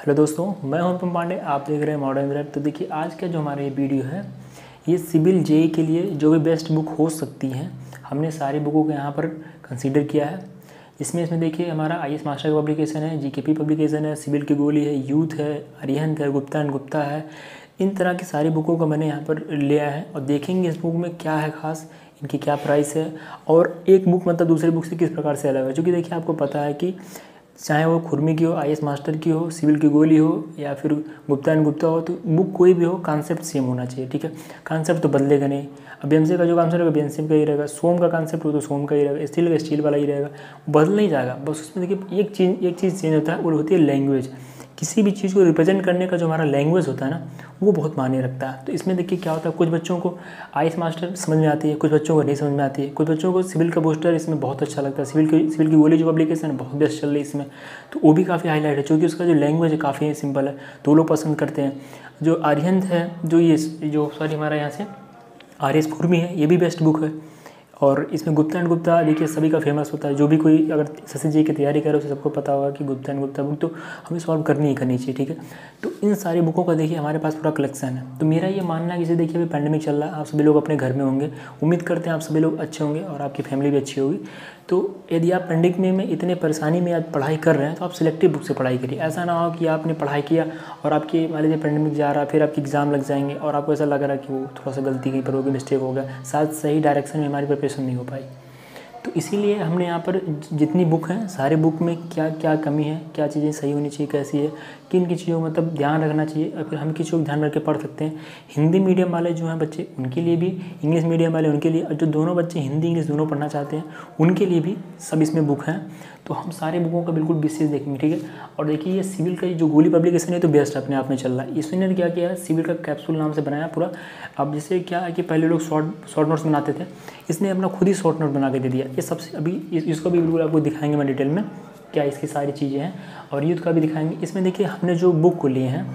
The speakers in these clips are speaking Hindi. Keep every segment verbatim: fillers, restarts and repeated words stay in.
हेलो दोस्तों, मैं हूं अनुपम पांडे। आप देख रहे हैं मॉडर्न लाइफ। तो देखिए, आज का जो हमारा ये वीडियो है, ये सिविल जेई के लिए जो भी बेस्ट बुक हो सकती हैं, हमने सारी बुकों को यहाँ पर कंसीडर किया है। इसमें इसमें देखिए, हमारा आई एस मास्टर का पब्लिकेशन है, जीकेपी पब्लिकेशन है, सिविल की गोली है, यूथ है, अरिहंत है, गुप्ता एंड गुप्ता है। इन तरह की सारी बुकों को मैंने यहाँ पर लिया है और देखेंगे इस बुक में क्या है खास, इनकी क्या प्राइस है और एक बुक मतलब दूसरी बुक से किस प्रकार से अलग है। क्योंकि देखिए, आपको पता है कि चाहे वो खुरमी की हो, आईएएस मास्टर की हो, सिविल की गोली हो या फिर गुप्ता एंड गुप्ता हो, तो बुक कोई भी हो, कॉन्सेप्ट सेम होना चाहिए। ठीक है, कॉन्सेप्ट तो बदलेगा नहीं। अब बीएमसी का जो कॉन्सेप्ट रहेगा बीएमसी का ही रहेगा, सोम का कॉन्सेप्ट हो तो सोम का ही रहेगा, स्टील का स्टील वाला ही रहेगा, बदल नहीं जाएगा। बस उसमें देखिए एक चीज़ एक चीज़ चेंज होता है, वो होती है लैंग्वेज। किसी भी चीज़ को रिप्रेजेंट करने का जो हमारा लैंग्वेज होता है ना, वो बहुत मायने रखता है। तो इसमें देखिए क्या होता है, कुछ बच्चों को आईएएस मास्टर समझ में आती है, कुछ बच्चों को नहीं समझ में आती है, कुछ बच्चों को सिविल का पोस्टर इसमें बहुत अच्छा लगता है। सिविल की सिविल की गोली जो पब्लिकेशन है बहुत बेस्ट चल रही है इसमें, तो वो भी काफ़ी हाईलाइट है, क्योंकि उसका जो लैंग्वेज है काफ़ी सिंपल है, तो लोग पसंद करते हैं। जो आर्यंत है, जो ये जो सॉरी हमारा यहाँ से आर एस खुरमी है, ये भी बेस्ट बुक है। और इसमें गुप्ता एंड गुप्ता देखिए सभी का फेमस होता है। जो भी कोई अगर एसएससी जी की तैयारी करे उसे सबको पता होगा कि गुप्ता एंड गुप्ता बुक तो हमें सॉल्व करनी ही करनी चाहिए। ठीक है, तो इन सारी बुकों का देखिए हमारे पास पूरा कलेक्शन है। तो मेरा ये मानना है कि जैसे देखिए अभी पैंडेमिक चल रहा है, आप सभी लोग अपने घर में होंगे, उम्मीद करते हैं आप सभी लोग अच्छे होंगे और आपकी फैमिली भी अच्छी होगी। तो यदि आप पैंडेमिक में इतने परेशानी में आज पढ़ाई कर रहे हैं, तो आप सिलेक्टिव बुक से पढ़ाई करिए। ऐसा ना हो कि आपने पढ़ाई किया और आपकी मान लीजिए पैंडेमिक जा रहा है, फिर आपके एग्जाम लग जाएंगे और आपको ऐसा लग रहा है कि वो थोड़ा सा गलती कहीं पर होगी, मिस्टेक हो गया, शायद सही डायरेक्शन में हमारी प्रिपरेशन नहीं हो पाई। तो इसीलिए हमने यहाँ पर जितनी बुक हैं, सारे बुक में क्या क्या कमी है, क्या चीज़ें सही होनी चाहिए, कैसी है, किन की चीज़ों को मतलब ध्यान रखना चाहिए और फिर हम किसी चीज़ों को ध्यान रख के पढ़ सकते हैं। हिंदी मीडियम वाले जो हैं बच्चे, उनके लिए भी, इंग्लिश मीडियम वाले उनके लिए, और जो दोनों बच्चे हिंदी इंग्लिश दोनों पढ़ना चाहते हैं उनके लिए भी सब इसमें बुक हैं। तो हम सारे बुकों का बिल्कुल विशेष देखेंगे। ठीक है, और देखिए ये सिविल का जो गोली पब्लिकेशन है तो बेस्ट अपने आप में चल रहा है। इसने क्या किया है, सिविल का कैप्सूल नाम से बनाया पूरा। अब जैसे क्या है कि पहले लोग शॉर्ट शॉर्ट नोट्स बनाते थे, इसने अपना खुद ही शॉर्ट नोट बना के दे दिया। ये सबसे अभी इस, इसको भी बिल्कुल आपको दिखाएंगे मैं डिटेल में क्या इसकी सारी चीज़ें हैं, और यूथ का भी दिखाएंगे। इसमें देखिए हमने जो बुक को लिए हैं,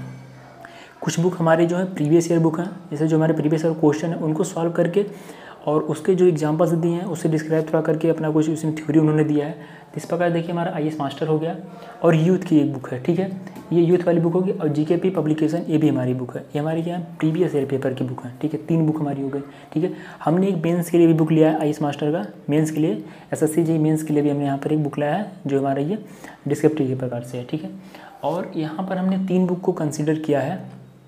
कुछ बुक हमारे जो है प्रीवियस ईयर बुक हैं, जैसे जो हमारे प्रीवियस ईयर क्वेश्चन है उनको सॉल्व करके और उसके जो एग्जाम्पल्स दिए हैं उससे डिस्क्राइब थोड़ा करके अपना कुछ उसमें थ्योरी उन्होंने दिया है। इस प्रकार देखिए हमारा आईएएस मास्टर हो गया और यूथ की एक बुक है। ठीक है, ये यूथ वाली बुक होगी। और जीकेपी पब्लिकेशन ये भी हमारी बुक है, ये हमारी क्या है प्रीवियस ईयर पेपर की बुक है। ठीक है, तीन बुक हमारी हो गई। ठीक है, हमने एक मेंस के लिए भी बुक लिया है, आईएएस मास्टर का मेंस के लिए, एसएससी जी मेंस के लिए भी हमने यहाँ पर एक बुक लाया है जो हमारा ये डिस्क्रिप्टिव के प्रकार से है। ठीक है, और यहाँ पर हमने तीन बुक को कंसिडर किया है,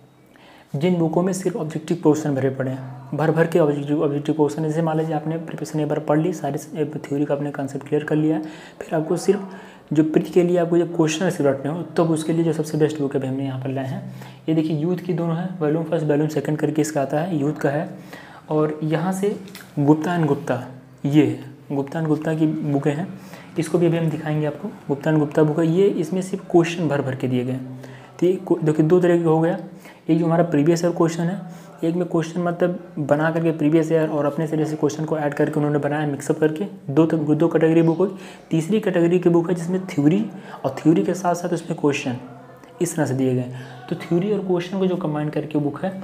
जिन बुकों में सिर्फ ऑब्जेक्टिव पोर्शन भरे पड़े हैं, भर भर के ऑब्जेक्टिव ऑब्जेक्टिव पोर्शन। जैसे मान लीजिए आपने प्रिपरेशन एक बार पढ़ ली, सारी थ्योरी का आपने कॉन्सेप्ट क्लियर कर लिया है, फिर आपको सिर्फ जो प्री के लिए आपको जब क्वेश्चन सिर्फ रटने हो, तब तो उसके लिए जो सबसे बेस्ट बुक है हमने यहाँ पर लाए हैं। ये देखिए यूथ की दोनों है, वॉल्यूम फर्स्ट वॉल्यूम सेकंड करके इसका आता है, यूथ का है। और यहाँ से गुप्ता एंड गुप्ता, ये है गुप्ता एंड गुप्ता की बुकें हैं, इसको भी अभी हम दिखाएंगे आपको। गुप्ता एंड गुप्ता बुक है ये, इसमें सिर्फ क्वेश्चन भर भर के दिए गए हैं। तो देखिए दो तरह के हो गया, एक जो हमारा प्रीवियस ईयर क्वेश्चन है, एक में क्वेश्चन मतलब बना करके प्रीवियस ईयर और अपने से क्वेश्चन को ऐड करके उन्होंने बनाया मिक्सअप करके, दो दो कैटेगरी बुक होगी। तीसरी कैटेगरी की बुक है जिसमें थ्योरी और थ्योरी के साथ साथ उसमें क्वेश्चन इस तरह से दिए गए। तो थ्योरी और क्वेश्चन को जो कंबाइन करके बुक है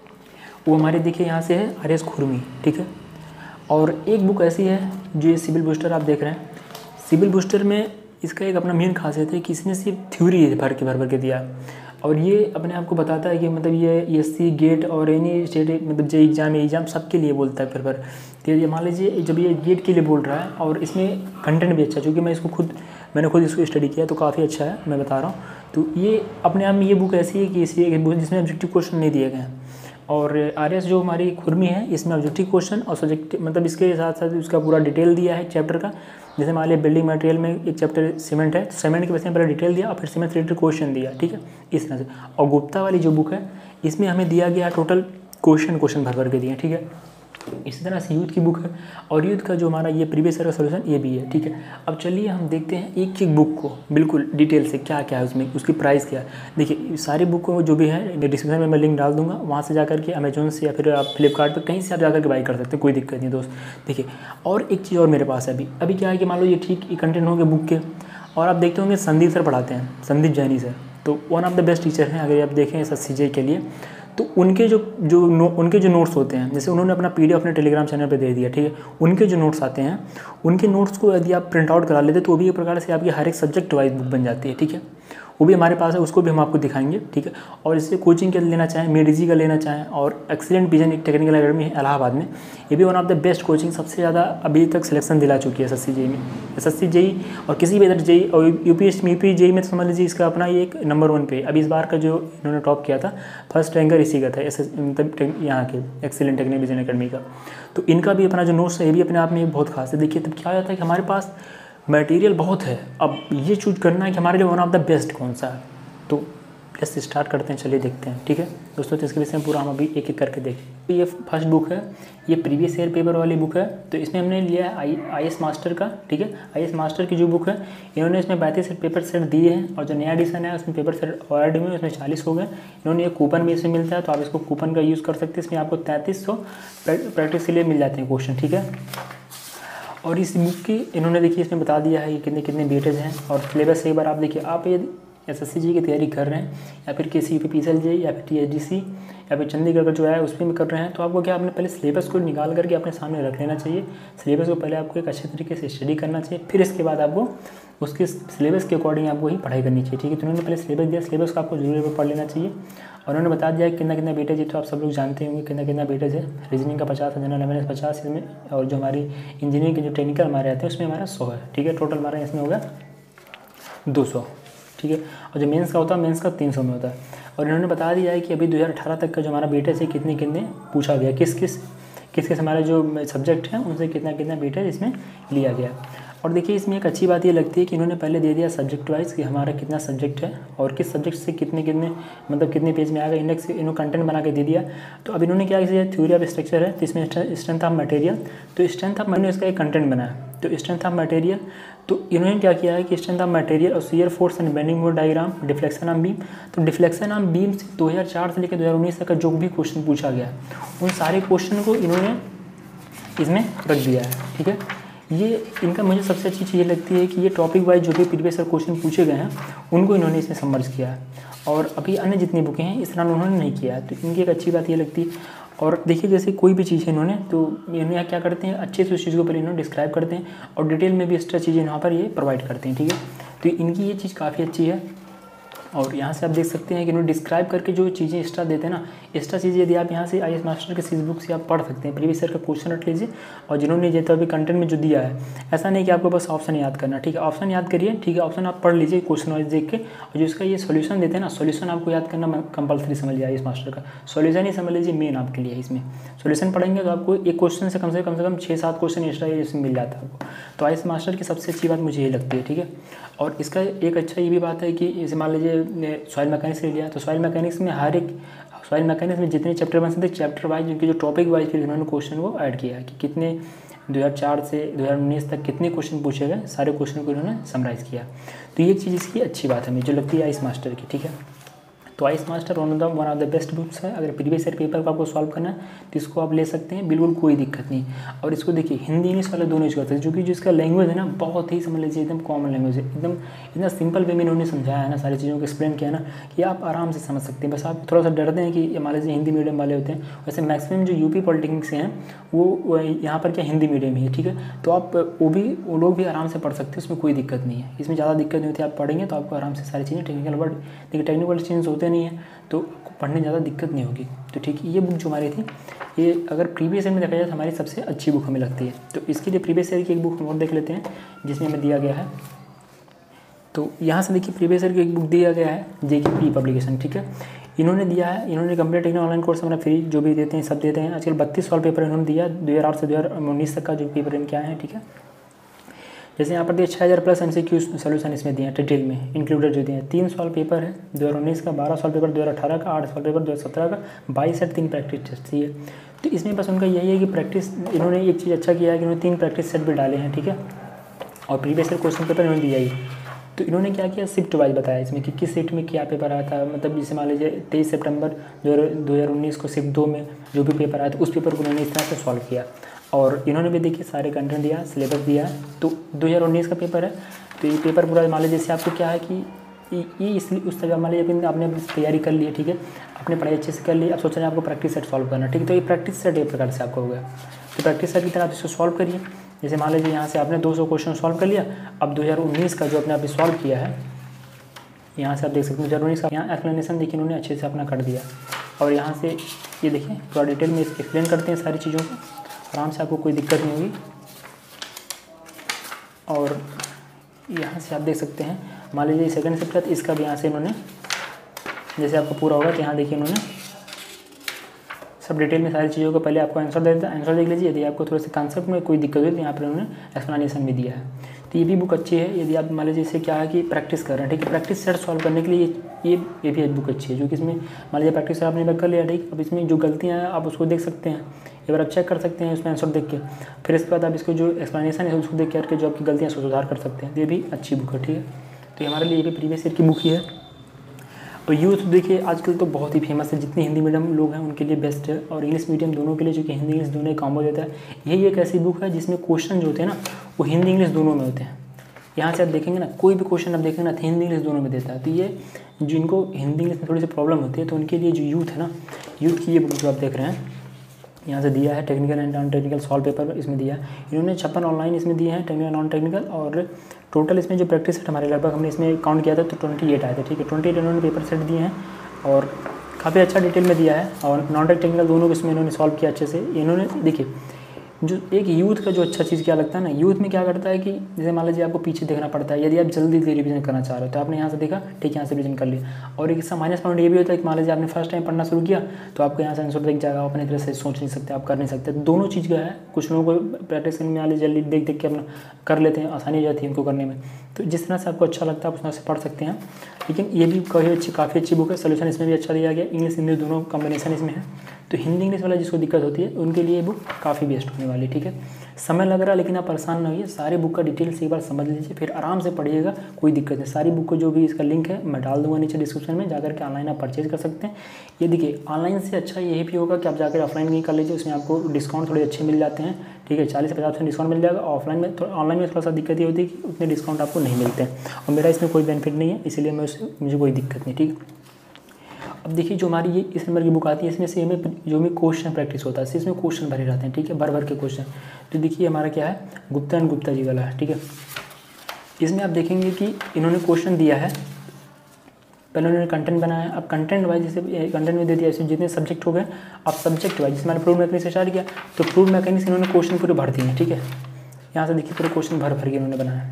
वो हमारे देखिए यहाँ से है आर एस खुरमी। ठीक है, और एक बुक ऐसी है जो ये सिविल बूस्टर आप देख रहे हैं। सिविल बूस्टर में इसका एक अपना मेन खासियत है कि इसने सिर्फ थ्योरी भर के भर भर के दिया, और ये अपने आप को बताता है कि मतलब ये एससी गेट और एनी स्टेट मतलब जे एग्जाम एग्जाम सबके लिए बोलता है। फिर पर तो ये मान लीजिए जब ये गेट के लिए बोल रहा है और इसमें कंटेंट भी अच्छा है, क्योंकि मैं इसको खुद मैंने खुद इसको स्टडी किया तो काफ़ी अच्छा है, मैं बता रहा हूँ। तो ये अपने आप में ये बुक ऐसी है कि इसी एक बुक जिसमें ऑब्जेक्टिव क्वेश्चन नहीं दिए गए हैं। और आर एस जो हमारी खुरमी है इसमें ऑब्जेक्टिव क्वेश्चन और सब्जेक्टिव मतलब इसके साथ साथ उसका पूरा डिटेल दिया है चैप्टर का। जैसे मान लिया बिल्डिंग मटेरियल में एक चैप्टर सीमेंट है, तो सीमेंट के बारे में पहले डिटेल दिया और फिर सीमेंट रिलेटेड क्वेश्चन दिया। ठीक है, इस तरह से। और गुप्ता वाली जो बुक है इसमें हमें दिया गया टोटल क्वेश्चन क्वेश्चन भर भर के दिए। ठीक है, इसी तरह से यूथ की बुक है, और यूथ का जो हमारा ये प्रीवियस ईयर का सॉल्यूशन ये भी है। ठीक है, अब चलिए हम देखते हैं एक एक बुक को बिल्कुल डिटेल से क्या क्या है उसमें, उसकी प्राइस क्या है। देखिए सारी बुक को जो भी है डिस्क्रिप्शन में मैं लिंक डाल दूंगा, वहाँ से जाकर के अमेजोन से या फिर आप फ्लिपकार्ट पर कहीं से आप जाकर के बाई कर सकते हैं, कोई दिक्कत नहीं दोस्त। देखिए और एक चीज़ और मेरे पास है अभी अभी क्या है कि मान लो ये ठीक कंटेंट होंगे बुक के, और आप देखते होंगे संदीप सर पढ़ाते हैं, संदीप जैनी सर, तो one of the best teacher हैं अगर आप देखें एस सी जे के लिए। तो उनके जो जो नो, उनके जो नोट्स होते हैं, जैसे उन्होंने अपना पीडीएफ अपने टेलीग्राम चैनल पे दे दिया। ठीक है, उनके जो नोट्स आते हैं, उनके नोट्स को यदि आप प्रिंट आउट करा लेते तो वो भी एक प्रकार से आपकी हर एक सब्जेक्ट वाइज बुक बन जाती है। ठीक है, वो भी हमारे पास है, उसको भी हम आपको दिखाएंगे, ठीक है। और इससे कोचिंग के लेना चाहें, मेडिजी का लेना चाहें, और एक्सीलेंट विजन एक टेक्निकल अकेडमी है इलाहाबाद में, ये भी one of the best coaching, सबसे ज़्यादा अभी तक सिलेक्शन दिला चुकी है एस एस सी जेई में। एस एस सी जेई और किसी भी अदर जेई और यूपीएस यूपी जेई में तो समझ लीजिए इसका अपना ये एक नंबर वन पे। अभी इस बार का जो इन्होंने टॉप किया था, फर्स्ट रैंकर इसी का था, एस एस मतलब यहाँ के एक्सीलेंट टेक्निकल विजन अकेडमी का। तो इनका भी अपना जो नोट्स है ये भी अपने आप में बहुत खास है। देखिए तब क्या हो जाता है कि हमारे पास मटेरियल बहुत है, अब ये चूज करना है कि हमारे लिए वन ऑफ द बेस्ट कौन सा है। तो जस्ट स्टार्ट करते हैं, चलिए देखते हैं, ठीक है दोस्तों। तो इसके विषय में पूरा हम अभी एक एक करके देखें। तो ये फर्स्ट बुक है, ये प्रीवियस ईयर पेपर वाली बुक है। तो इसमें हमने लिया है आई आई एस मास्टर का, ठीक है। आई एस मास्टर की जो बुक है, इन्होंने इसमें पैंतीस पेपर सेट दिए हैं, और जो नया एडिशन है उसमें पेपर सेट ऑलरेडी में उसमें चालीस हो गए। इन्होंने ये कूपन भी इसमें मिलता है, तो आप इसको कूपन का यूज़ कर सकते हैं। इसमें आपको तैंतीस सौ प्रैक्टिस के लिए मिल जाते हैं क्वेश्चन, ठीक है। और इस बुक की इन्होंने देखिए इसमें बता दिया है कि कितने कितने वेटेज हैं, और सिलेबस एक बार आप देखिए। आप ये एस एस सी जी की तैयारी कर रहे हैं, या फिर किसी U P P S L J या फिर टी एच डी सी या फिर चंडीगढ़ का जो है उसमें भी कर रहे हैं, तो आपको क्या, आपने पहले सिलेबस को निकाल करके अपने सामने रख लेना चाहिए। सिलेबस को पहले आपको एक अच्छे तरीके से स्टडी करना चाहिए, फिर इसके बाद आपको उसके सिलेबस के अकॉर्डिंग आपको ही पढ़ाई करनी चाहिए, ठीक है। तो उन्होंने पहले सिलेबस दिया, सिलेबस को आपको जरूर पढ़ लेना चाहिए। और उन्होंने बता दिया कि कितना कितना वेटेज है, तो आप सब लोग जानते होंगे कितना कितना वेटेज है। रीजनिंग का पचास, जनरल अवेयरनेस पचास इसमें, और जो हमारी इंजीनियरिंग के जो टेक्निकल हमारे आते हैं उसमें हमारा सौ है, ठीक है। टोटल हमारा इसमें होगा दो सौ, ठीक है। और जो मेंस का होता है, मेंस का तीन सौ में होता है। और इन्होंने बता दिया है कि अभी दो हज़ार अठारह तक का जो हमारा वेटेज है कितने कितने पूछा गया, किस किस किस किस हमारे जो सब्जेक्ट हैं उनसे कितना कितना वेटेज इसमें लिया गया। और देखिए इसमें एक अच्छी बात ये लगती है कि इन्होंने पहले दे दिया सब्जेक्ट वाइज कि हमारा कितना सब्जेक्ट है और किस सब्जेक्ट से कितने कितने मतलब कितने पेज में आएगा, इंडेक्स इन्होंने कंटेंट बना के दे दिया। तो अब इन्होंने क्या किया, थ्योरी ऑफ स्ट्रक्चर है, तो इसमें स्ट्रेंथ ऑफ मटेरियल, तो स्ट्रेंथ ऑफ मटेरियल इसका एक कंटेंट बनाया। तो स्ट्रेंथ ऑफ मटेरियल, तो इन्होंने क्या किया है कि स्ट्रेंथ ऑफ मटेरियल और shear force and bending moment diagram, deflection on beam. तो डिफ्लेक्शन ऑन बीम से दो हज़ार चार से लेकर दो हज़ार उन्नीस तक का जो भी क्वेश्चन पूछा गया उन सारे क्वेश्चन को इन्होंने इसमें रख दिया है, ठीक है। ये इनका मुझे सबसे अच्छी चीज़ लगती है कि ये टॉपिक वाइज जो भी प्रीवियस क्वेश्चन पूछे गए हैं उनको इन्होंने इसमें समर्ज किया है, और अभी अन्य जितनी बुकें हैं इस तरह उन्होंने नहीं किया है। तो इनकी एक अच्छी बात ये लगती है। और देखिए जैसे कोई भी चीज़ है इन्होंने, तो इन्होंने क्या करते हैं, अच्छे से उस चीज़ को पहले इन्होंने डिस्क्राइब करते हैं और डिटेल में भी एक्स्ट्रा चीज़ें यहाँ पर ये प्रोवाइड करते हैं, ठीक है। तो इनकी ये चीज़ काफ़ी अच्छी है। और यहाँ से आप देख सकते हैं कि इन्होंने डिस्क्राइब करके जो चीज़ें एक्स्ट्रा देते हैं ना, एक्स्ट्रा चीज़ें यदि आप यहाँ से आई एस मास्टर के सीरीज बुक से आप पढ़ सकते हैं, प्रीवियस ईयर का क्वेश्चन रख लीजिए, और जिन्होंने जैसे अभी कंटेंट में जो दिया है, ऐसा नहीं कि आपको बस ऑप्शन याद करना, ठीक है। ऑप्शन याद करिए, ठीक है, ऑप्शन आप पढ़ लीजिए क्वेश्चन वाइज देख के, और जो इसका ये सोल्यूशन देते हैं ना, सोल्यूशन आपको याद करना कंपलसरी समझ लिया आई एस मास्टर का। सोल्यूशन ही समझ लीजिए मेन आपके लिए, इसमें सोल्यूशन पढ़ेंगे तो आपको एक क्वेश्चन से कम से कम से कम छः सात क्वेश्चन एक्स्ट्रा इसमें मिल जाता है आपको। तो आई एस मास्टर की सबसे अच्छी बात मुझे ये लगती है, ठीक है। और इसका एक अच्छा ये भी बात है कि जैसे मान लीजिए सॉइल मैकेनिक्स ले लिया, तो सॉइल मैकेनिक्स में हर एक सॉइल मैकेनिक्स में जितने चैप्टर बन सकते हैं, चैप्टर वाइज उनके जो टॉपिक वाइज फिर उन्होंने क्वेश्चन को ऐड किया है कि कितने दो हज़ार चार से दो हज़ार उन्नीस तक कितने क्वेश्चन पूछे गए, सारे क्वेश्चन को उन्होंने समराइज़ किया। तो ये चीज़ इसकी अच्छी बात है मुझे लगती है आई एस मास्टर की, ठीक है। तो I S master one of the one of the best books है। अगर प्रीवियस ईयर पेपर को आपको सॉल्व करना है तो इसको आप ले सकते हैं, बिल्कुल कोई दिक्कत नहीं। और इसको देखिए हिंदी इंग्लिश वाले दोनों यूज करते हैं, क्योंकि जो इसका लैंग्वेज है ना बहुत ही समझ लीजिए एकदम कॉमन लैंग्वेज है, एकदम इतना सिंपल वे में इन्होंने समझाया है ना, सारी चीज़ों को एक्सप्लेन किया ना कि आप आराम से समझ सकते हैं। बस आप थोड़ा सा डरते हैं कि मान लीजिए हिंदी मीडियम वाले होते हैं, वैसे मैक्सिमम जो यूपी पॉलिटेक्निक से हैं वो यहाँ पर क्या हिंदी मीडियम ही है, ठीक है। तो आप वो भी वो लोग भी आराम से पढ़ सकते हैं, उसमें कोई दिक्कत नहीं है, इसमें ज़्यादा दिक्कत नहीं होती। आप पढ़ेंगे तो आपको आराम से सारी चीज़ें टेक्निकल वर्ड, देखिए टेक्निकल चीज़ होते नहीं है तो पढ़ने में ज़्यादा दिक्कत नहीं होगी। तो ठीक है, ये बुक जो हमारी थी, ये अगर प्रीवियस ईयर में देखा जाए तो हमारी सबसे अच्छी बुक हमें लगती है। तो इसके लिए प्रीवियस ईयर की एक बुक हम और देख लेते हैं जिसमें हमें दिया गया है। तो यहाँ से देखिए प्रीवियस ईयर की एक बुक दिया गया है, जे के पी पब्लिकेशन, ठीक है। इन्होंने दिया है, इन्होंने कंप्लीट टेक्निकल ऑनलाइन कोर्स हमारा फ्री जो भी देते हैं सब देते हैं। आजकल बत्तीस सॉल्व पेपर इन्होंने दिया दो हज़ार आठ से दो हज़ार उन्नीस तक का जो पेपर इनके आए हैं, ठीक है। जैसे यहाँ पर दिए छः हज़ार plus M C Q solution इसमें दिए हैं डिटेल में इंक्लूडेड जो दिए हैं। तीन सॉल्व पेपर है दो हज़ार उन्नीस का, बारह सॉल्व पेपर दो हज़ार अठारह का, आठ सॉल्व पेपर दो हज़ार सत्रह का, बाईस सेट तीन प्रैक्टिस टेस्ट थी है। तो इसमें बस उनका यही है कि प्रैक्टिस, इन्होंने एक चीज़ अच्छा किया है कि उन्होंने तीन प्रैक्टिस सेट भी डाले हैं, ठीक है। और प्रीवियस ईयर क्वेश्चन पेपर इन्होंने दिया ही। तो इन्होंने क्या किया, शिफ्ट वाइज बताया इसमें कि किस शिफ्ट में क्या पेपर आया था। मतलब जैसे मान लीजिए तेईस सितंबर दो हज़ार उन्नीस को शिफ्ट दो में जो भी पेपर आया था उस पेपर को उन्होंने इस तरह से सॉल्व किया। और इन्होंने भी देखिए सारे कंटेंट दिया, सिलेबस दिया है। तो दो हज़ार उन्नीस का पेपर है, तो ये पेपर पूरा मान लीजिए जैसे आपको क्या है कि ये इसलिए उस तरह मान लीजिए आपने तैयारी कर ली है, ठीक है, आपने पढ़ाई अच्छे से कर ली, आप सोच रहे हैं आपको प्रैक्टिस सेट सॉल्व करना, ठीक है। तो ये प्रैक्टिस सेट एक प्रकार से आपको हो गया। तो प्रैक्टिस सेट की तरह आप इसको सॉल्व करिए। जैसे मान लीजिए यहाँ से आपने दो सौ क्वेश्चन सॉल्व कर लिया, अब दो हज़ार उन्नीस का जो आपने अभी सॉल्व किया है यहाँ से आप देख सकते हैं जर्मनी का यहाँ एक्सप्लेनेशन देखिए इन्होंने अच्छे से अपना कर दिया। और यहाँ से ये देखिए थोड़ा डिटेल में एक्सप्लेन करते हैं सारी चीज़ों को, आराम से आपको कोई दिक्कत नहीं होगी। और यहाँ से आप देख सकते हैं मान लीजिए सेकंड शिफ्ट है तो इसका भी यहाँ से इन्होंने जैसे आपको पूरा होगा तो यहाँ देखिए इन्होंने सब डिटेल में सारी चीज़ों को पहले आपको आंसर दे देता है। आंसर देख लीजिए, यदि आपको थोड़े से कंसेप्ट में कोई दिक्कत हुई तो यहाँ पर उन्होंने एक्सप्लेनेशन भी दिया है। तो ये भी बुक अच्छी है यदि आप मान लीजिए इसे क्या है कि प्रैक्टिस कर रहे हैं, ठीक है, प्रैक्टिस सेट सॉल्व करने के लिए ये ये भी बुक अच्छी है, जो कि इसमें मान लीजिए प्रैक्टिस आपने एक बार कर लिया, ठीक, अब इसमें जो गलतियाँ हैं आप उसको देख सकते हैं, एक बार आप चेक कर सकते हैं उसमें आंसर देख के, फिर इसके बाद आप इसको जो एक्सप्लेनेशन है उसको देख करके जो आपकी गलतियाँ सुधार कर सकते हैं। ये भी अच्छी बुक है, ठीक है। तो ये हमारे लिए ये भी प्रीवियस ईयर की बुक ही है। और यूथ देखिए आजकल तो बहुत ही फेमस है, जितने हिंदी मीडियम लोग हैं उनके लिए बेस्ट है, और इंग्लिश मीडियम दोनों के लिए, जो कि हिंदी इंग्लिश दोनों कॉम्बो देता है। यही एक ऐसी बुक है जिसमें क्वेश्चन जो होते हैं ना वो हिंदी इंग्लिश दोनों में होते हैं। यहाँ से आप देखेंगे ना कोई भी क्वेश्चन आप देखेंगे ना हिंदी इंग्लिश दोनों में देता है। तो ये जिनको हिंदी इंग्लिश में थोड़ी सी प्रॉब्लम होती है तो उनके लिए जो यूथ है ना, यूथ की ये बुक जो आप देख रहे हैं यहाँ से दिया है, technical and non technical solve paper इसमें दिया है इन्होंने, छप्पन ऑनलाइन इसमें दिए हैं टेक्निकल नॉन टेक्निकल, और टोटल इसमें जो प्रैक्टिस सेट हमारे लगभग हमने इसमें काउंट किया था तो ट्वेंटी एट आए थे, ठीक है। ट्वेंटी एट इन्होंने पेपर सेट दिए हैं और काफ़ी अच्छा डिटेल में दिया है, और नॉन टेक्निकल दोनों को इसमें इन्होंने सॉल्व किया अच्छे से। इन्होंने देखिए जो एक यूथ का जो अच्छा चीज़ क्या लगता है ना, यूथ में क्या करता है कि जैसे मान लीजिए आपको पीछे देखना पड़ता है, यदि आप जल्दी जल्दी रिवीजन करना चाह रहे हो तो आपने यहाँ से देखा, ठीक, यहाँ से रिवीजन कर लिया। और एक इसका माइनस पॉइंट ये भी होता है कि मान लीजिए आपने फर्स्ट टाइम पढ़ना शुरू किया तो आपको यहाँ से आंसर दिख जाएगा, आप अपनी तरह से सोच नहीं सकते, आप कर नहीं सकते। दोनों चीज़ का है, कुछ लोगों को प्रैक्टिस करने में मान लीजिए जल्दी देख देख के अपना कर लेते हैं, आसानी हो जाती है उनको करने में। तो जिस तरह से आपको अच्छा लगता है आप उस तरह से पढ़ सकते हैं। लेकिन ये भी काफ़ी अच्छी काफ़ी अच्छी बुक है, सोल्यूशन इसमें भी अच्छा दिया गया, इंग्लिश हिंदी दोनों कॉम्बिनेशन इसमें है। तो हिंदी इंग्लिश वाला जिसको दिक्कत होती है उनके लिए बुक काफ़ी बेस्ट होने वाली, ठीक है। समय लग रहा है लेकिन आप परेशान ना होइए, सारी बुक का डिटेल से एक बार समझ लीजिए, फिर आराम से पढ़िएगा, कोई दिक्कत नहीं। सारी बुक को जो भी इसका लिंक है मैं डाल दूंगा नीचे डिस्क्रिप्शन में, जाकर के ऑनलाइन आप परचेज कर सकते हैं। ये देखिए ऑनलाइन से अच्छा यही भी होगा कि आप जाकर ऑफलाइन नहीं कर लीजिए, उसमें आपको डिस्काउंट थोड़े अच्छे मिल जाते हैं, ठीक है, चालीस से पचास परसेंट डिस्काउंट मिल जाएगा। ऑफलाइन में थोड़ा ऑनलाइन में थोड़ा सा दिक्कत ये होती है कि उतने डिस्काउंट आपको नहीं मिलते हैं, और मेरा इसमें कोई बेनिफिट नहीं है, इसीलिए मैं उससे मुझे कोई दिक्कत नहीं, ठीक है। अब देखिए जो हमारी ये इस नंबर की बुक आती है इसमें से हमें जो भी क्वेश्चन प्रैक्टिस होता है इसमें क्वेश्चन भरे रहते हैं, ठीक है, भर भर के क्वेश्चन। तो देखिए हमारा क्या है, गुप्ता एंड गुप्ता जी वाला है, ठीक है। इसमें आप देखेंगे कि इन्होंने क्वेश्चन दिया है, पहले उन्होंने कंटेंट बनाया, अब कंटेंट वाइज जैसे कंटेंट में दे दिया, इसमें जितने सब्जेक्ट हो गए, अब सब्जेक्ट वाइज जैसे मैंने फ्लूइड मैकेनिक्स से स्टार्ट किया तो फ्लूइड मैकेनिक्स इन्होंने क्वेश्चन पूरे भर दिए हैं, ठीक है। यहाँ से देखिए पूरे क्वेश्चन भर भर के इन्होंने बनाया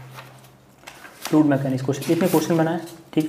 फ्लूइड मैकेनिक्स क्वेश्चन, इतने क्वेश्चन बनाए, ठीक,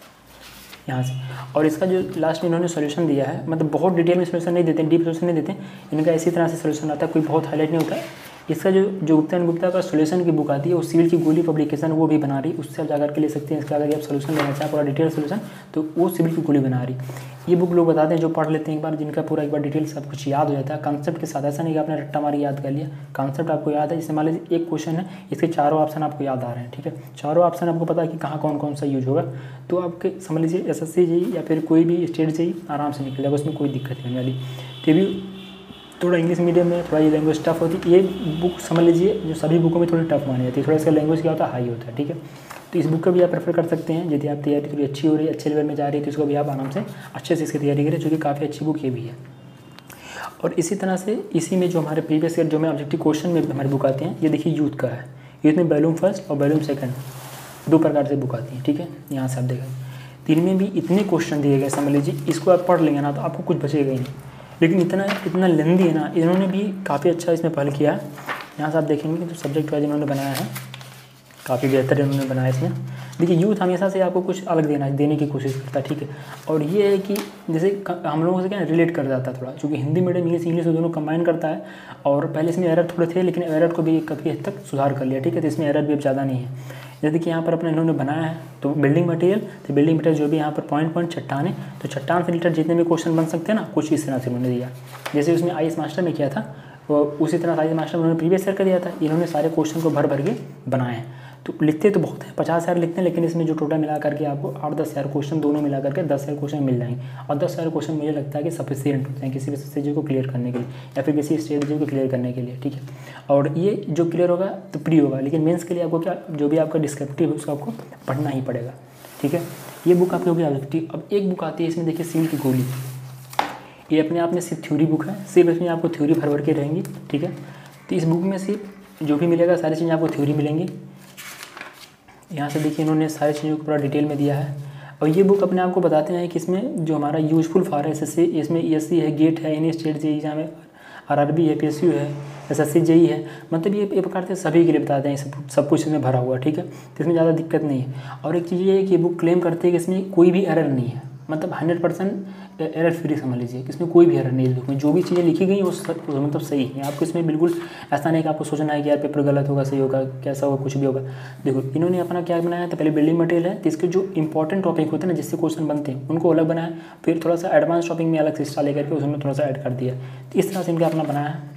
यहाँ से। और इसका जो लास्ट में इन्होंने सोल्यूशन दिया है, मतलब बहुत डिटेल में सोल्यूशन नहीं देते, डीप सोल्यूशन नहीं देते, इनका इसी तरह से सोल्यूशन आता है, कोई बहुत हाईलाइट नहीं होता है। इसका जो जो गुप्ता एंड गुप्ता का सोल्यूशन की बुक आती है वो सिविल की गोली पब्लिकेशन वो भी बना रही, उससे आप जाकर के ले सकते हैं। इसका अगर आप सोल्यूशन लेना चाहें पूरा डिटेल सोल्यूशन तो वो सिविल की गोली बना रही। ये बुक लोग बताते हैं जो पढ़ लेते हैं एक बार, जिनका पूरा एक बार डिटेल सब कुछ याद हो जाता है कॉन्सेप्ट के साथ, ऐसा नहीं कि आपने रट्टा मारी याद कर लिया, कॉन्सेप्ट आपको याद है। जैसे मान लीजिए एक क्वेश्चन है, इसके चारों ऑप्शन आपको याद आ रहे हैं, ठीक है, चारों ऑप्शन आपको पता है कि कहाँ कौन कौन सा यूज होगा, तो आपके समझ लीजिए एस एस सी जी या फिर कोई भी स्टेट से आराम से निकल जाएगा, उसमें कोई दिक्कत नहीं वाली। तो भी थोड़ा इंग्लिश मीडियम में थोड़ा ये लैंग्वेज टफ होती है, ये बुक समझ लीजिए जो सभी बुकों में थोड़ी टफ मानी जाती है, थोड़ा इसका लैंग्वेज क्या होता है हाई होता है, ठीक है। तो इस बुक का भी आप प्रेफर कर सकते हैं, यदि आप तैयारी थोड़ी अच्छी हो रही है, अच्छे लेवल में जा रही है तो इसको भी आप आराम से अच्छे से इसकी तैयारी करें, जो कि काफ़ी अच्छी बुक ये भी है। और इसी तरह से इसी में जो हमारे प्रीवियस ईयर जो में ऑब्जेक्टिव क्वेश्चन में हमारी बुक आती हैं, ये देखिए यूथ का है, यूथ में वॉल्यूम फर्स्ट और वॉल्यूम सेकंड दो प्रकार से बुक आती हैं, ठीक है। यहाँ से आप देखें तीन में भी इतने क्वेश्चन दिए गए, समझ लीजिए इसको आप पढ़ लेंगे ना तो आपको कुछ बचेगा ही नहीं, लेकिन इतना इतना लेंदी है ना, इन्होंने भी काफ़ी अच्छा इसमें पहल किया है। यहाँ से आप देखेंगे तो सब्जेक्ट वाइज इन्होंने बनाया है, काफ़ी बेहतर इन्होंने बनाया इसमें। देखिए यूथ हमेशा से आपको कुछ अलग देना देने की कोशिश करता है, ठीक है। और ये है कि जैसे हम लोगों से क्या रिलेट कर जाता है थोड़ा, क्योंकि हिंदी मीडियम इंग्लिश इंग्लिश दोनों कंबाइन करता है। और पहले इसमें एरर थोड़े थे लेकिन एरर को भी काफ़ी हद तक सुधार कर लिया, ठीक है। तो इसमें एरर भी अब ज़्यादा नहीं है। जैसे कि यहाँ पर अपना इन्होंने बनाया है तो बिल्डिंग मटेरियल, तो बिल्डिंग मटेरियल जो भी यहाँ पर पॉइंट पॉइंट चट्टान है, तो चट्टान से रिलेटेड जितने भी क्वेश्चन बन सकते हैं ना, कुछ इस तरह से उन्होंने दिया। जैसे उसमें आई एस मास्टर में किया था वो उसी तरह आई एस मास्टर में उन्होंने प्रीवियस ईयर का दिया था, इन्होंने सारे क्वेश्चन को भर भर के बनाए हैं। तो लिखते तो बहुत हैं, पचास हज़ार लिखते हैं, लेकिन इसमें जो टोटल मिला करके आपको आठ दस हज़ार क्वेश्चन दोनों मिला करके दस हज़ार क्वेश्चन मिल जाएंगे। और दस हज़ार क्वेश्चन मुझे लगता है कि सफिशिएंट होते हैं किसी भी स्टेज को क्लियर करने के लिए या फिर किसी स्टेज को क्लियर करने के लिए, ठीक है। और ये जो क्लियर होगा तो प्री होगा, लेकिन मेंस के लिए आपको क्या जो भी आपका डिस्क्रिप्टिव है उसको आपको पढ़ना ही पड़ेगा, ठीक है। ये बुक आपकी होगी ऑब्जेक्टिव। अब एक बुक आती है इसमें देखिए सिविल की गोली, ये अपने आप में सिर्फ थ्योरी बुक है, सिर्फ इसमें आपको थ्योरी भर भर के रहेंगी, ठीक है। तो इस बुक में सिर्फ जो भी मिलेगा सारी चीज़ें आपको थ्योरी मिलेंगी। यहाँ से देखिए इन्होंने सारी चीज़ों को पूरा डिटेल में दिया है। और ये बुक अपने आप को बताते हैं कि इसमें जो हमारा useful for S S C, इसमें ई एस सी है, गेट है, एनी स्टेट जेई एग्जाम है, आर आर बी है, पी एस यू है, एस एस सी जेई है, मतलब ये एक प्रकार से सभी के लिए बताते हैं, सब सब कुछ इसमें भरा हुआ, ठीक है। तो इसमें ज़्यादा दिक्कत नहीं है। और एक चीज़ ये है कि ये बुक क्लेम करती है कि इसमें कोई भी एरर नहीं है, मतलब हंड्रेड परसेंट एरर फ्री समझ लीजिए कि इसमें कोई भी एरर नहीं है। बुक में जो भी चीज़ें लिखी गई हैं वो सब मतलब सही है। आपको इसमें बिल्कुल ऐसा नहीं कि आपको सोचना है कि यार पेपर गलत होगा, सही होगा, कैसा होगा, कुछ भी होगा। देखो इन्होंने अपना क्या बनाया था, पहले बिल्डिंग मटेरियल है, तो इसके जो इंपॉर्टेंट टॉपिक होते हैं ना, जिससे क्वेश्चन बनते हैं, उनको अलग बनाया। फिर थोड़ा सा एडवांस टॉपिक में अलग से हिस्सा लेकर के उसमें थोड़ा सा ऐड कर दिया। तो इस तरह से इनका अपना बनाया है।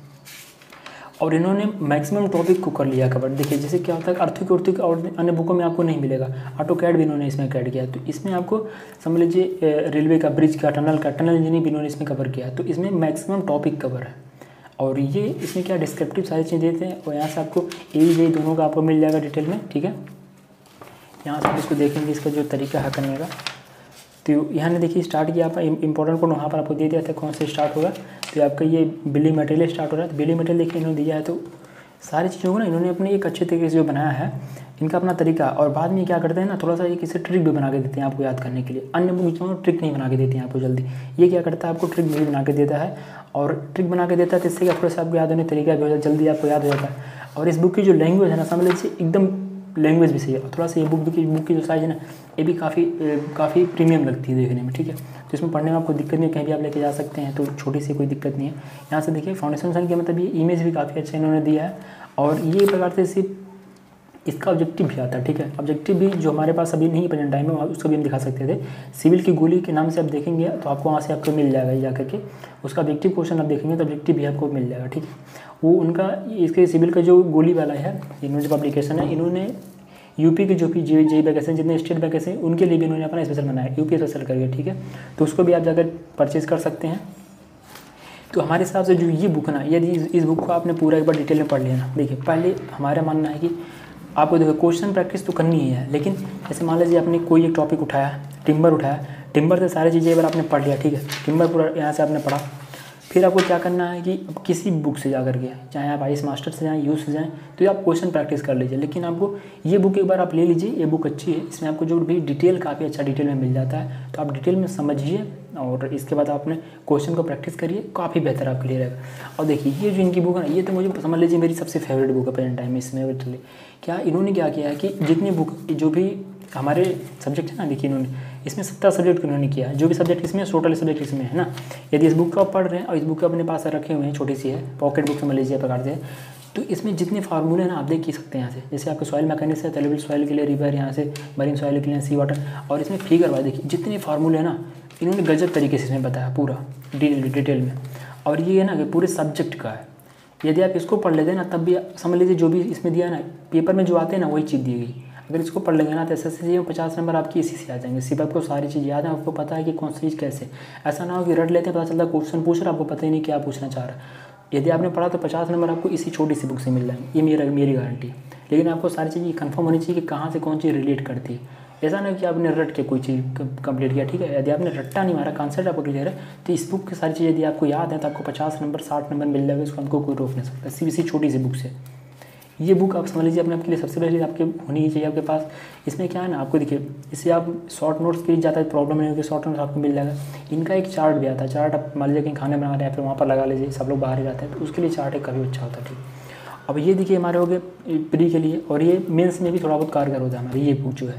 और इन्होंने मैक्सिमम टॉपिक को कर लिया कवर। देखिए जैसे क्या होता है आर्थिक और्थिक और अन्य बुकों में आपको नहीं मिलेगा, ऑटो कैड भी इन्होंने इसमें कैड किया। तो इसमें आपको समझ लीजिए रेलवे का, ब्रिज का, टनल का, टनल इंजीनियरिंग भी इन्होंने इसमें कवर किया। तो इसमें मैक्सिमम टॉपिक कवर है। और ये इसमें क्या डिस्क्रिप्टिव सारी चीज़ें देते हैं। और यहाँ से आपको ए जे दोनों का आपको मिल जाएगा डिटेल में, ठीक है। यहाँ से आप इसको देखेंगे इसका जो तरीका है करने का। तो यहाँ ने देखिए स्टार्ट किया आपका इंपॉर्टेंट कोड वहाँ पर आपको दे दिया था कौन से स्टार्ट होगा। तो आपका ये बिल्डिंग मटेरियल स्टार्ट हो रहा है। तो बिल्डिंग मटेरियल देखिए इन्होंने दिया है। तो सारी चीज़ों को ना इन्होंने अपने एक अच्छे तरीके से जो बनाया है, इनका अपना तरीका। और बाद में क्या करते हैं ना, थोड़ा सा ये किसी ट्रिक भी बना के देते हैं आपको याद करने के लिए। अन्य बुक में ट्रिक नहीं बना के देते हैं आपको जल्दी, ये क्या करता है आपको ट्रिक भी बना के देता है। और ट्रिक बना के देता है तो इससे क्या थोड़ा सा आपको याद होने तरीका भी हो जाता है, जल्दी आपको याद हो जाता है। और इस बुक की जो लैंग्वेज है ना, समझ लीजिए एकदम लैंग्वेज भी सही है। और थोड़ा सा ये बुक की बुक की जो साइज़ है ना, ये भी काफ़ी काफ़ी प्रीमियम लगती है देखने में, ठीक है। तो इसमें पढ़ने में आपको दिक्कत नहीं, कहीं भी आप लेके जा सकते हैं, तो छोटी सी कोई दिक्कत नहीं है। यहाँ से देखिए फाउंडेशन सन के मतलब ये इमेज भी काफ़ी अच्छा इन्होंने दिया है। और ये प्रकार से सिर्फ इसका ऑब्जेक्टिव भी आता है, ठीक है। ऑब्जेक्टिव भी जो हमारे पास अभी नहीं प्रेजेंट टाइम में, उसको भी हम दिखा सकते थे। सिविल की गोली के नाम से आप देखेंगे तो आपको वहाँ से आपको मिल जाएगा ये जा करके, उसका ऑब्जेक्टिव क्वेश्चन आप देखेंगे तो ऑब्जेक्टिव भी आपको मिल जाएगा, ठीक है। वो उनका इसके सिविल का जो गोली वाला है, इन्होंने जो पब्लिकेशन है, इन्होंने यूपी के जो भी जे जे वैकेंसी, जितने स्टेट वैकेंसी उनके लिए भी इन्होंने अपना स्पेशल बनाया, यूपी स्पेशल करके, ठीक है। तो उसको भी आप जाकर परचेज़ कर सकते हैं। तो हमारे हिसाब से जो ये बुक ना, यदि इस बुक को आपने पूरा एक बार डिटेल में पढ़ लिया ना, देखिए पहले हमारा मानना है कि आपको देखो क्वेश्चन प्रैक्टिस तो करनी ही है। लेकिन जैसे मान लीजिए आपने कोई एक टॉपिक उठाया, टिम्बर उठाया, टिम्बर से सारी चीज़ें एक बार आपने पढ़ लिया, ठीक है। टिम्बर पूरा यहाँ से आपने पढ़ा। फिर आपको क्या करना है कि अब किसी बुक से जा कर के, चाहे आप आईएएस मास्टर से जाएँ, यूज से जाएँ, तो आप क्वेश्चन प्रैक्टिस कर लीजिए। लेकिन आपको ये बुक एक बार आप ले लीजिए, ये बुक अच्छी है। इसमें आपको जो भी डिटेल काफ़ी अच्छा डिटेल में मिल जाता है। तो आप डिटेल में समझिए और इसके बाद आपने क्वेश्चन को प्रैक्टिस करिए, काफ़ी बेहतर आपके लिए रहेगा। और देखिए ये जो इनकी बुक है ना, ये तो मुझे समझ लीजिए मेरी सबसे फेवरेट बुक है प्रेजेंट टाइम में। इसमें एक्चुअली क्या इन्होंने क्या किया है कि जितनी बुक जो भी हमारे सब्जेक्ट है ना, देखिए इन्होंने इसमें सत्तर सब्जेक्ट इन्होंने किया है। जो भी सब्जेक्ट इसमें, टोटल सब्जेक्ट इसमें है ना। यदि इस बुक को आप पढ़ रहे हैं और इस बुक को अपने पास रखे हुए हैं, छोटी सी है, पॉकेट बुक समझ लीजिए प्रकार से, तो इसमें जितने फार्मूले हैं ना आप देख सकते हैं यहाँ से। जैसे आपके सॉइल मैकेनिक्स है, एलिमेंट सॉइल के लिए रिवर, यहाँ से मरीन सॉइल के लिए सी वाटर, और इसमें फिगर वाइज देखिए जितने फार्मूले हैं ना, इन्होंने गजब तरीके से इसमें बताया पूरा डिटेल डिटेल में। और ये है ना कि पूरे सब्जेक्ट का है। यदि आप इसको पढ़ लेते हैं ना, तब भी समझ लीजिए जो भी इसमें दिया है ना, पेपर में जो आते हैं ना वही चीज़ दी गई। अगर इसको पढ़ लेंगे ना तो एस एस सी में पचास नंबर आपकी इसी से आ जाएंगे। सिर्फ आपको सारी चीज़ याद है, आपको पता है कि कौन सी चीज़ कैसे। ऐसा ना हो कि रट लेते हैं, पता चलता है क्वेश्चन पूछ रहा, आपको पता ही नहीं क्या पूछना चाह रहा है। यदि आपने पढ़ा तो पचास नंबर आपको इसी छोटी सी बुक से मिल जाएंगे, ये मेरा मेरी गारंटी। लेकिन आपको सारी चीज़ कन्फर्म होनी चाहिए कि कहाँ से कौन चीज़ रिलेट करती है। ऐसा नहीं कि आपने रट के कोई चीज़ कंप्लीट किया, ठीक है। यदि आपने रट्टा नहीं मारा, कॉन्सेप्ट आपको क्लियर है, तो इस बुक की सारी चीज़ यदि आपको याद है तो आपको पचास नंबर साठ नंबर मिल जाएगा। इसको हमको कोई रोक नहीं सकता, सिर्फ इसी छोटी सी बुक से। ये बुक आप समझ लीजिए अपने आपके लिए सबसे पहले आपके होनी ही चाहिए आपके पास। इसमें क्या है ना, आपको देखिए इससे आप शॉर्ट नोट्स के लिए ज़्यादा प्रॉब्लम नहीं होगी, शॉर्ट नोट्स आपको मिल जाएगा। इनका एक चार्ट भी आता है। चार्ट आप मान लीजिए कहीं खाने बना रहे हैं, फिर वहाँ पर लगा लीजिए, सब लोग बाहर ही रहते हैं, तो उसके लिए चार्ट एक काफ़ी अच्छा होता है, ठीक। अब ये देखिए हमारे हो गए प्री के लिए, और ये मेंस में भी थोड़ा बहुत कारगर होता है हमारी ये बुक जो है।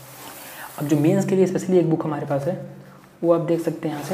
अब जो मेंस के लिए स्पेशली एक बुक हमारे पास है, वो आप देख सकते हैं यहाँ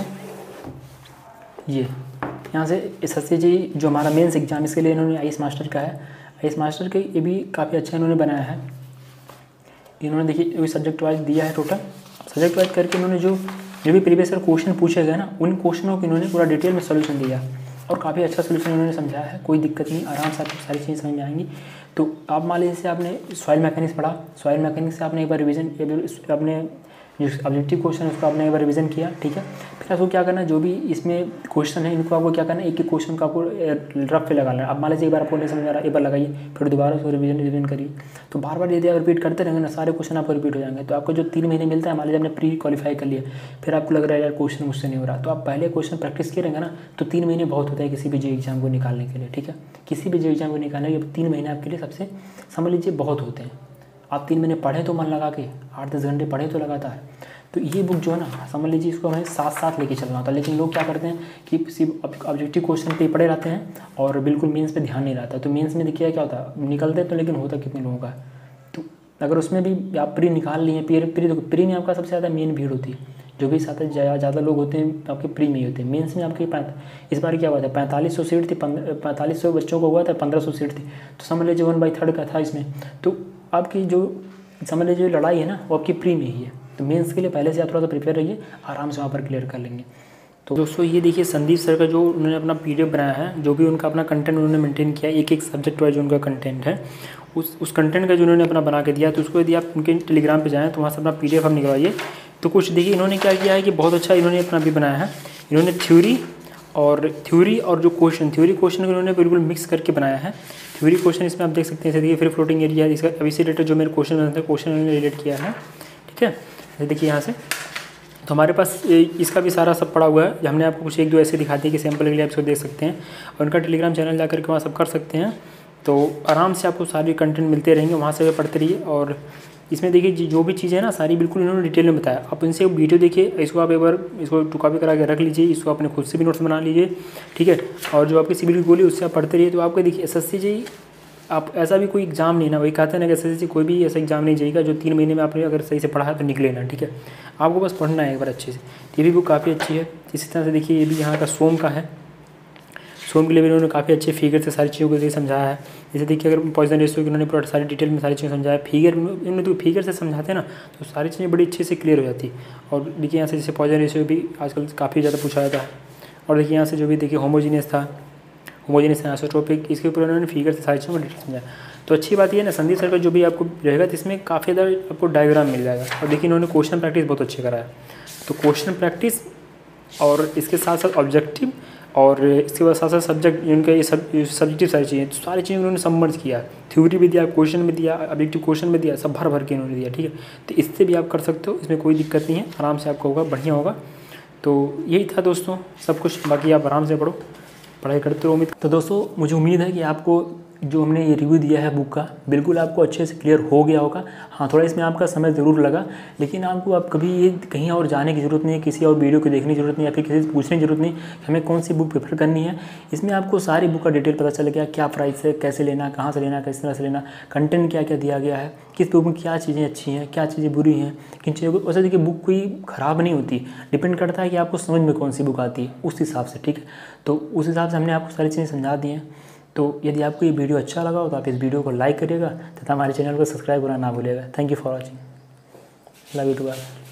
से। ये यहाँ से एस एस सी जी जो हमारा मेंस एग्जाम, इसके लिए इन्होंने आईएएस मास्टर का है। आईएएस मास्टर के ये भी काफ़ी अच्छा इन्होंने बनाया है। इन्होंने देखिए वही सब्जेक्ट वाइज दिया है, टोटल सब्जेक्ट वाइज करके इन्होंने जो जो भी प्रीवियस ईयर क्वेश्चन पूछे गए ना, उन क्वेश्चनों को इन्होंने पूरा डिटेल में सोल्यूशन दिया और काफ़ी अच्छा सोल्यूशन इन्होंने समझाया है। कोई दिक्कत नहीं, आराम से आपको सारी चीज़ें समझ में आएंगी। तो आप मान लीजिए आपने सॉइल मैकेनिक्स पढ़ा, सॉइल मैकेनिक्स से आपने एक बार रिविजन, अपने जो ऑब्जेक्टिव क्वेश्चन है उसको आपने एक बार रिवीजन किया, ठीक है। फिर आपको क्या करना है, जो भी इसमें क्वेश्चन है इनको आपको क्या करना है, एक एक क्वेश्चन का आपको रफ पे लगाना है। अब मान लीजिए एक बार आपको नहीं समझ आ रहा, एक बार लगाइए, फिर दोबारा उसको रिवीजन रिवीजन करिए। तो बार बार यदि आप रिपीट करते रहेंगे ना, सारे क्वेश्चन आपको रिपीट हो जाएंगे। तो आपको जो तीन महीने मिलता है, मान लीजिए आपने प्री क्वालिफाई कर लिया, फिर आपको लग रहा है यार क्वेश्चन मुझसे नहीं हो रहा, तो आप पहले क्वेश्चन प्रैक्टिस करेंगे ना, तो तीन महीने बहुत होता है किसी भी जे एग्जाम को निकालने के लिए, ठीक है। किसी भी जे एग्जाम को निकालने के तीन महीने आपके लिए सबसे समझ लीजिए बहुत होते हैं। आप तीन महीने पढ़े तो मन लगा के, आठ दस घंटे पढ़े तो लगातार, तो ये बुक जो है ना समझ लीजिए इसको हमें साथ साथ लेके चलना होता है। लेकिन लोग क्या करते हैं कि सिर्फ ऑब्जेक्टिव क्वेश्चन पे पढ़े रहते हैं और बिल्कुल मेंस पे ध्यान नहीं रहता। तो मेंस में देखिए क्या होता है, निकलते तो लेकिन होता कितने लोगों का। तो अगर उसमें भी आप प्री निकाल लिए, प्री प्री तो प्री में आपका सबसे ज़्यादा मेन भीड़ होती है, जो भी साथ ज़्यादा लोग होते हैं आपके प्री में ही होते हैं। मेंस में आपके पैंत इस बार क्या हुआ था, पैंतालीस सौ सीट थी, पैंतालीस सौ बच्चों को हुआ था, पंद्रह सौ सीट थी, तो समझ लीजिए वन बाई थर्ड का था इसमें। तो आपकी जो समझ लीजिए लड़ाई है ना वो आपकी प्री में ही है। तो मेंस के लिए पहले से आप थोड़ा सा प्रिपेयर रहिए, आराम से वहाँ पर क्लियर कर लेंगे। तो दोस्तों ये देखिए संदीप सर का जो उन्होंने अपना पीडीएफ बनाया है, जो भी उनका अपना कंटेंट उन्होंने मेंटेन किया है, एक एक सब्जेक्ट वाइज उनका कंटेंट है, उस उस कंटेंट का जो उन्होंने अपना बना के दिया, तो उसको यदि आप उनके टेलीग्राम पे जाएँ तो वहाँ से अपना पीडीएफ हम निकलवाइए। तो कुछ देखिए इन्होंने क्या किया है कि बहुत अच्छा इन्होंने अपना भी बनाया है। इन्होंने थ्योरी और थ्योरी और जो क्वेश्चन थ्योरी क्वेश्चन इन्होंने बिल्कुल मिक्स करके बनाया है। थ्योरी क्वेश्चन इसमें आप देख सकते हैं, देखिए फिर फ्लोटिंग एरिया इसका अभी से रिलेटेड जो मेरे क्वेश्चन बनते हैं क्वेश्चन उन्होंने रिलेट किया है, ठीक है। देखिए यहाँ से तो हमारे पास इसका भी सारा सब पड़ा हुआ है। हमने आपको कुछ एक दो ऐसे दिखा दिए कि सैंपल के लिए आप इसको देख सकते हैं, और उनका टेलीग्राम चैनल जाकर के वहाँ सब कर सकते हैं। तो आराम से आपको सारी कंटेंट मिलते रहेंगे, वहाँ से पढ़ते रहिए। और इसमें देखिए जो भी चीज़ें हैं ना सारी बिल्कुल इन्होंने डिटेल में बताया। आप इनसे वीडियो देखिए, इसको आप एक बार इसको टू कॉपी करा के रख लीजिए, इसको अपने खुद से भी नोट्स बना लीजिए, ठीक है। और जो आपकी सिविल की गोली उससे आप पढ़ते रहिए। तो आपको देखिए एस एस सी जी आप ऐसा भी कोई एग्जाम नहीं ना, वही कहते हैं ना कि एस एस सी कोई भी ऐसा एग्जाम नहीं जाएगा जो तीन महीने में आपने अगर सही से पढ़ा है तो निकले ना, ठीक है। आपको बस पढ़ना है एक बार अच्छे से। ये भी बुक काफ़ी अच्छी है। इसी तरह से देखिए ये भी यहाँ का सोम का है, सोम के लिए भी उन्होंने काफ़ी अच्छे फिगर से सारी चीज़ों को समझाया है। जैसे देखिए अगर पॉइजन रेशियो की उन्होंने पूरा सारी डिटेल में सारी चीज़ें समझाया, फिगर उन्होंने तो फिगर से समझाते हैं ना तो सारी चीज़ें बड़ी अच्छे से क्लियर हो जाती है। और देखिए यहाँ से जैसे पॉइजन रेशियो भी आजकल काफ़ी ज़्यादा पूछा जाता है। और देखिए यहाँ से जो भी देखिए होमोजीनियस था, होमोजीनियस आइसोट्रोपिक, इसके ऊपर उन्होंने फिगर से सारी चीज़ों को डिटेल समझाया। तो अच्छी बात ये है ना संदीप सर का जो भी आपको रहेगा तो इसमें काफ़ी ज़्यादा आपको डायग्राम मिल जाएगा। और देखिए इन्होंने क्वेश्चन प्रैक्टिस बहुत अच्छे कराया। तो क्वेश्चन प्रैक्टिस और इसके साथ साथ ऑब्जेक्टिव और इसके बाद साथ साथ सब्जेक्ट उनके ये सब सब्जेक्टिव सारी चीज़ें, तो सारी चीज़ें उन्होंने समर्ज किया। थ्योरी भी दिया, क्वेश्चन भी दिया, ऑब्जेक्टिव क्वेश्चन भी दिया, सब भर भर के उन्होंने दिया, ठीक है। तो इससे भी आप कर सकते हो, इसमें कोई दिक्कत नहीं है, आराम से आपको होगा, बढ़िया होगा। तो यही था दोस्तों सब कुछ, बाकी आप आराम से पढ़ो, पढ़ाई करते रहो। उम्मीद तो दोस्तों मुझे उम्मीद है कि आपको जो हमने ये रिव्यू दिया है बुक का बिल्कुल आपको अच्छे से क्लियर हो गया होगा। हाँ थोड़ा इसमें आपका समय ज़रूर लगा, लेकिन आपको आप कभी ये कहीं और जाने की ज़रूरत नहीं है, किसी और वीडियो को देखने की ज़रूरत नहीं है, या फिर किसी से पूछने की ज़रूरत नहीं कि हमें कौन सी बुक प्रेफर करनी है। इसमें आपको सारी बुक का डिटेल पता चल गया, क्या प्राइस है, कैसे लेना, कहाँ से लेना, किस तरह से लेना, कंटेंट क्या क्या दिया गया है, किस बुक में क्या चीज़ें अच्छी हैं, क्या चीज़ें बुरी हैं, किन चीज़ों को। वैसे देखिए बुक कोई ख़राब नहीं होती, डिपेंड करता है कि आपको समझ में कौन सी बुक आती है उस हिसाब से, ठीक है। तो उस हिसाब से हमने आपको सारी चीज़ें समझा दी हैं। तो यदि आपको ये वीडियो अच्छा लगा हो तो आप इस वीडियो को लाइक करिएगा तथा हमारे चैनल को सब्सक्राइब करना ना भूलिएगा। Thank you for watching, love you to all.